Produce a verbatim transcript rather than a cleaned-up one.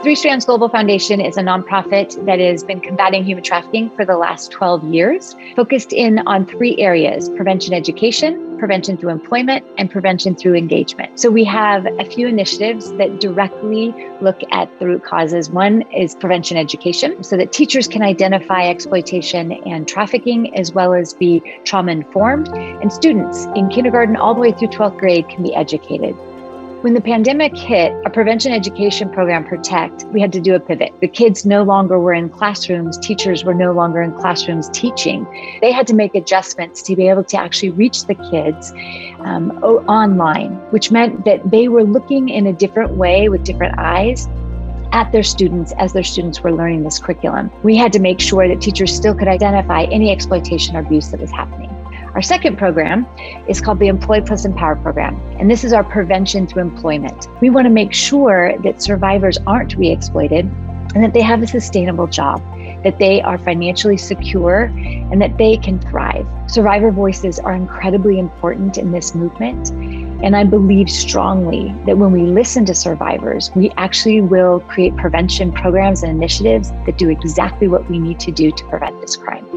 Three Strands Global Foundation is a nonprofit that has been combating human trafficking for the last twelve years, focused in on three areas: prevention education, prevention through employment, and prevention through engagement. So we have a few initiatives that directly look at the root causes. One is prevention education, so that teachers can identify exploitation and trafficking, as well as be trauma-informed, and students in kindergarten all the way through twelfth grade can be educated. When the pandemic hit, our prevention education program, Protect, we had to do a pivot. The kids no longer were in classrooms. Teachers were no longer in classrooms teaching. They had to make adjustments to be able to actually reach the kids um, online, which meant that they were looking in a different way with different eyes at their students as their students were learning this curriculum. We had to make sure that teachers still could identify any exploitation or abuse that was happening. Our second program is called the Employ Plus Empower program, and this is our prevention through employment. We want to make sure that survivors aren't re-exploited and that they have a sustainable job, that they are financially secure, and that they can thrive. Survivor voices are incredibly important in this movement, and I believe strongly that when we listen to survivors, we actually will create prevention programs and initiatives that do exactly what we need to do to prevent this crime.